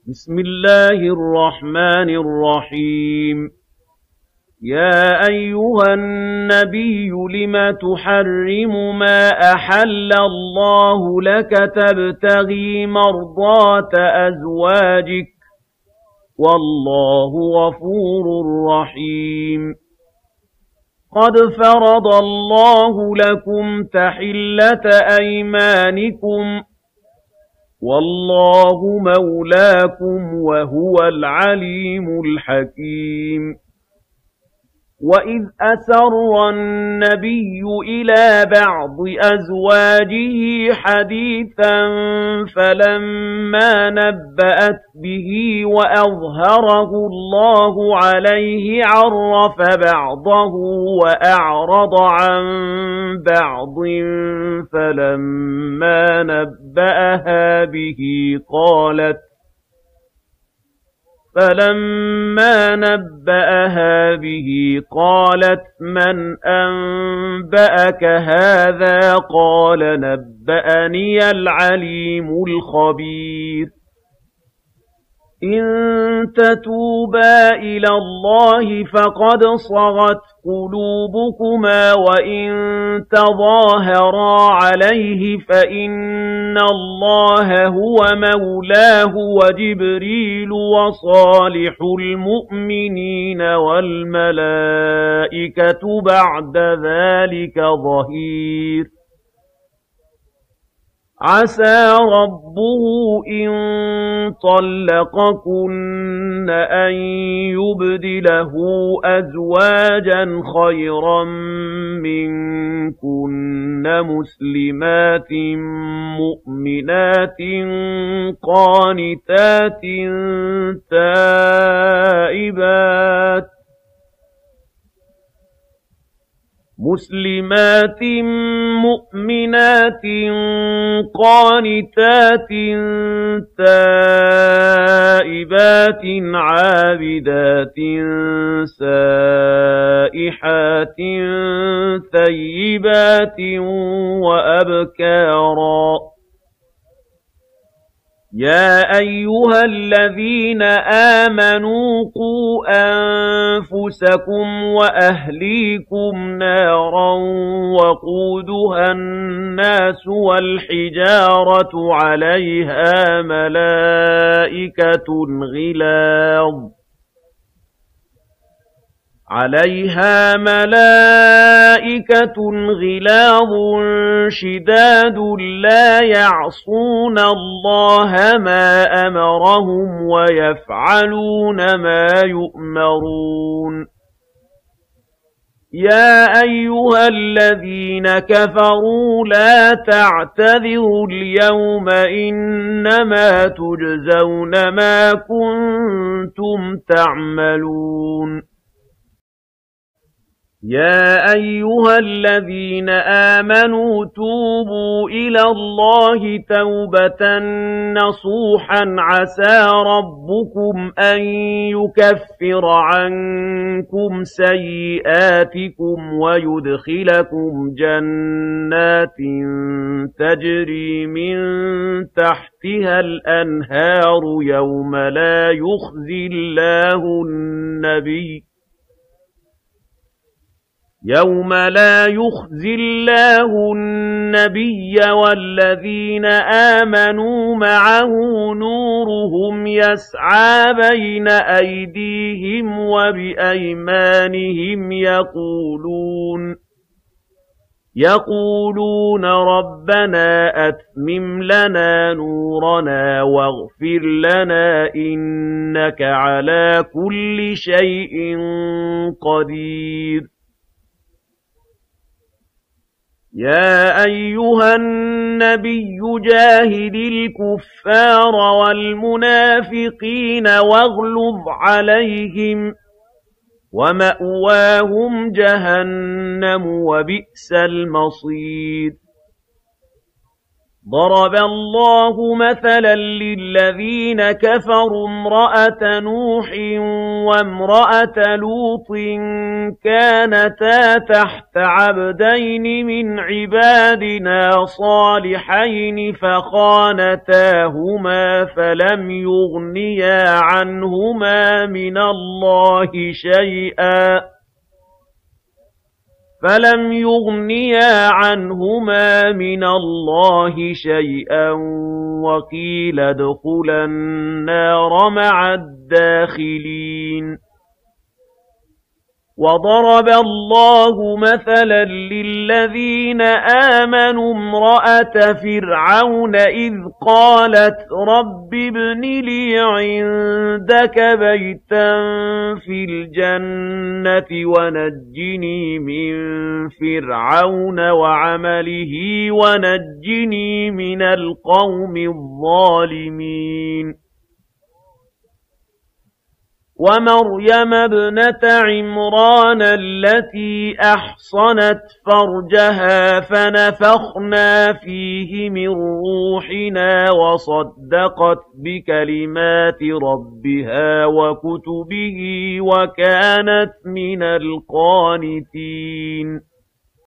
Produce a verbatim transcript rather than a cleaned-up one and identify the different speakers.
Speaker 1: بسم الله الرحمن الرحيم يا أيها النبي لم تحرم ما أحل الله لك تبتغي مرضات أزواجك والله غفور رحيم قد فرض الله لكم تحلة أيمانكم والله مولاكم وهو العليم الحكيم وإذ أسر النبي إلى بعض أزواجه حديثا فلما نبأت به وأظهره الله عليه عرف بعضه وأعرض عن بعض فلما نبأها به قالت فَلَمَّا نَبَّأَهَا بِهِ قَالَتْ مَنْ أَنبَأَكَ هَٰذَا ۖ قَالَ نَبَّأَنِيَ الْعَلِيمُ الْخَبِيرُ إِن تَتُوبَا إِلَى اللَّهِ فَقَدْ صَغَتْ قُلُوبُكُمَا وَإِن تَظَاهَرَا عَلَيْهِ فَإِنَّ اللَّهَ هُوَ مَوْلَاهُ وَجِبْرِيلُ وَصَالِحُ الْمُؤْمِنِينَ وَالْمَلَائِكَةُ بَعْدَ ذَٰلِكَ ظَهِيرٌ عسى ربه إن طلقكن أن يبدله أزواجا خيرا منكن مسلمات مؤمنات قانتات تائبات مسلمات مؤمنات قانتات تائبات عابدات سائحات ثيبات وأبكارا يا أيها الذين آمنوا قوا أنفسكم وأهليكم نارا وقودها الناس والحجارة عليها ملائكة غلاظ عليها ملائكة غلاظ شداد لا يعصون الله ما أمرهم ويفعلون ما يؤمرون يا أيها الذين كفروا لا تعتذروا اليوم إنما تجزون ما كنتم تعملون يا أيها الذين آمنوا توبوا إلى الله توبة نصوحا عسى ربكم أن يكفر عنكم سيئاتكم ويدخلكم جنات تجري من تحتها الأنهار يوم لا يخزي الله النبي يوم لا يخزي الله النبي والذين آمنوا معه نورهم يسعى بين أيديهم وبأيمانهم يقولون يقولون ربنا أتمم لنا نورنا واغفر لنا إنك على كل شيء قدير يا أيها النبي جاهد الكفار والمنافقين واغلظ عليهم ومأواهم جهنم وبئس المصير ضرب الله مثلا للذين كفروا امرأة نوح وامرأة لوط كانتا تحت عبدين من عبادنا صالحين فخانتاهما فلم يغنيا عنهما من الله شيئا فَلَمْ يُغْنِيَا عَنْهُمَا مِنَ اللَّهِ شَيْئًا وَقِيلَ ادْخُلَا النَّارَ مَعَ الدَّاخِلِينَ وَضَرَبَ اللَّهُ مَثَلًا لِّلَّذِينَ آمَنُوا امْرَأَتَ فِرْعَوْنَ إِذْ قَالَتْ رَبِّ ابْنِ لِي عِندَكَ بَيْتًا فِي الْجَنَّةِ وَنَجِّنِي مِن فِرْعَوْنَ وَعَمَلِهِ وَنَجِّنِي مِنَ الْقَوْمِ الظَّالِمِينَ وَمَرْيَمَ ابْنَتَ عِمْرَانَ الَّتِي أَحْصَنَتْ فَرْجَهَا فَنَفَخْنَا فِيهِ مِن رُّوحِنَا وَصَدَّقَتْ بِكَلِمَاتِ رَبِّهَا وَكُتُبِهِ وَكَانَتْ مِنَ الْقَانِتِينَ